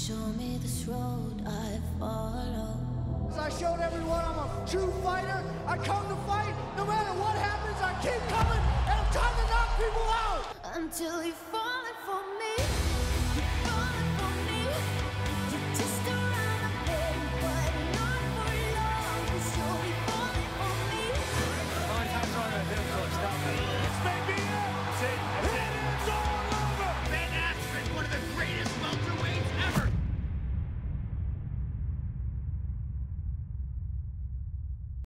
show me this road I follow. As I showed everyone I'm a true fighter. I come to fight. No matter what happens, I keep coming. And I'm trying to knock people out. Until you fall.